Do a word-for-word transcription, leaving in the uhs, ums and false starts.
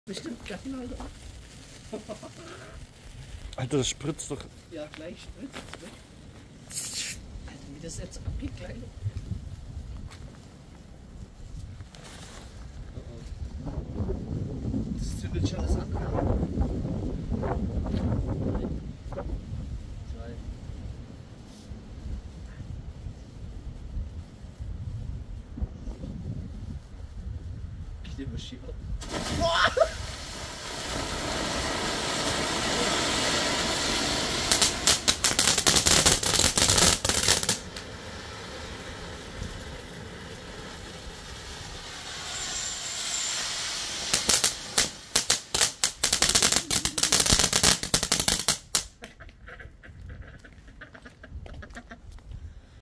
Bestimmt geil, Alter. Alter, das spritzt doch. Ja, gleich spritzt es weg. Alter, wie das jetzt abgeht gleich. Das zündet schon das andere an. Zwei. Ich nehme Schieber. Boah!